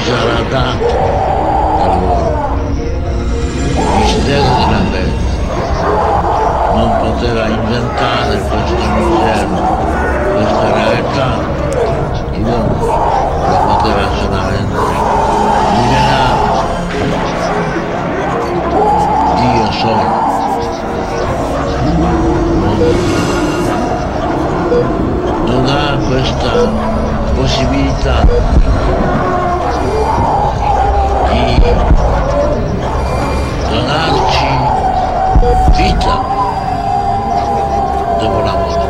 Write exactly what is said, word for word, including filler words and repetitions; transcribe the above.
sarà dato a loro. Mistero della fede. Non poteva inventare questo mistero, questa realtà, l'uomo lo poteva solamente rivelare. Dio solo non ha questa possibilità di donarci vita dopo la morte.